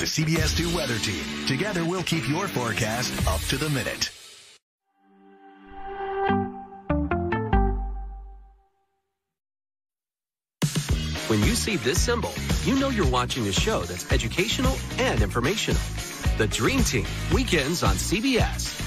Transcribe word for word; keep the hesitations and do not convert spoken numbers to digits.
the C B S two Weather Team. Together, we'll keep your forecast up to the minute. When you see this symbol, you know you're watching a show that's educational and informational. The Dream Team, weekends on C B S.